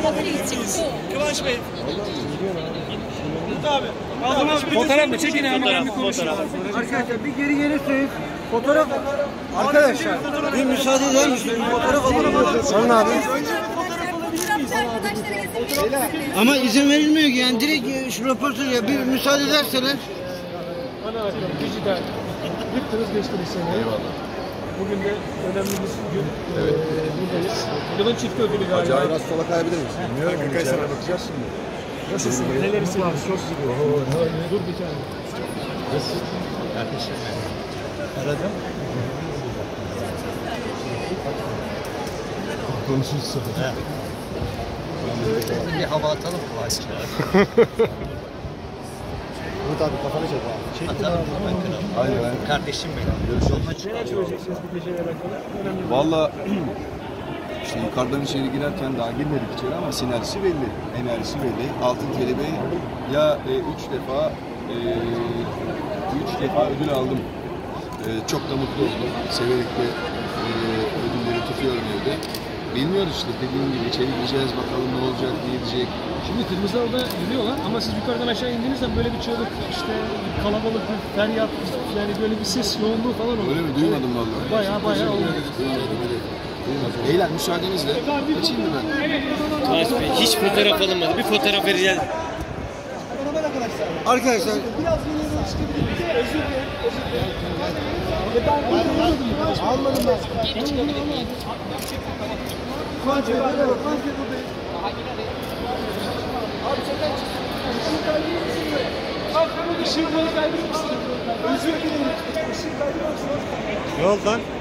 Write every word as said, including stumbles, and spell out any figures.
Kıvanç Bey. Abi. Fotoğraf mı? Çekin hemen bir konuşalım. Arkadaşlar bir geri gelirseniz fotoğraf. Arkadaşlar bir müsaade eder misiniz? Fotoğraf alalım. Sorun abi. Ama izin verilmiyor ki yani direkt şu röportaj ya bir müsaade ederseler. Ana akım, dijital. Yıktınız geçtiniz seni. Eyvallah. Bugün de önemli bir gün. Evet. Ee, buradayız. Yılın çift ödülü galiba. Acayip az sola kayabilir misin? Bilmiyorum ki kaç sene bakacağız şimdi. Nasılsın? Neler hissediyorsun? Çok sıkıyorum. Dur bir tane. Nasılsın? Kardeşim ben. Aradım. Konuşuruz sonra. Bir hava atalım mı başka? Umut abi kafanı çek abi. Atalım. Hayır ben. Kardeşim benim. Görüşürüz. Neler söyleyeceksiniz bu geceyle alakalı? Önemli. Valla işte yukarıdan içeri girerken daha girmedik içeri ama sinerjisi belli. Enerjisi belli. Altın Kelebeği ya e, üç defa e, üç defa ödül aldım. E, çok da mutlu oldum. Severek de e, ödülleri tutuyorum evde. Bilmiyoruz işte dediğim gibi içeri gireceğiz bakalım ne olacak, ne edecek. Şimdi kırmızılar orada yürüyorlar ama siz yukarıdan aşağı indiğinizde böyle bir çığlık, işte kalabalık bir feryat, yani böyle bir ses yoğunluğu falan oluyor. Öyle mi? Duymadım vallahi. Baya baya oldu. Beyler müsaadenizle kaçayım mı ben? Kıvanç Bey, hiç fotoğraf alınmadı. Bir fotoğraf vereceğiz. Arkadaşlar Almadım ben. Geri çıkabilir miyim? Kıvanç Bey, hadi bak. Kıvanç Bey buradayım. Abi çeken çıksın. Işığı kaydırır mısın? Abi ışığı kaydırır mısın? Özür dilerim. Işığı kaydırır mısın? Yoldan